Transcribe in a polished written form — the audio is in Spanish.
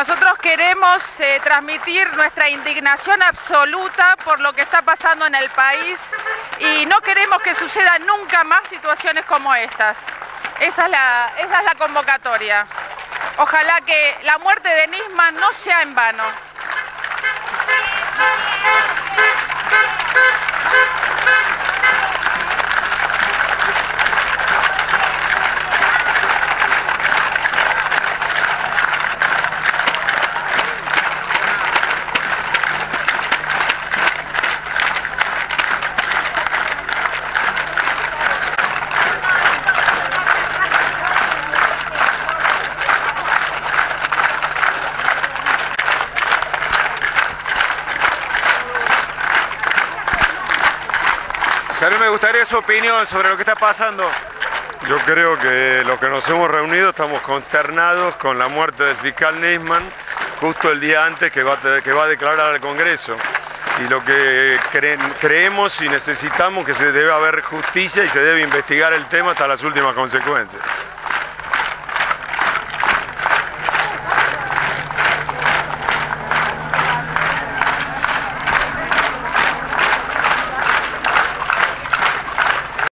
Nosotros queremos transmitir nuestra indignación absoluta por lo que está pasando en el país y no queremos que sucedan nunca más situaciones como estas. Esa es la convocatoria. Ojalá que la muerte de Nisman no sea en vano. Me gustaría su opinión sobre lo que está pasando. Yo creo que los que nos hemos reunido estamos consternados con la muerte del fiscal Nisman, justo el día antes que va a declarar al Congreso. Y lo que creemos y necesitamos que se debe haber justicia y se debe investigar el tema hasta las últimas consecuencias.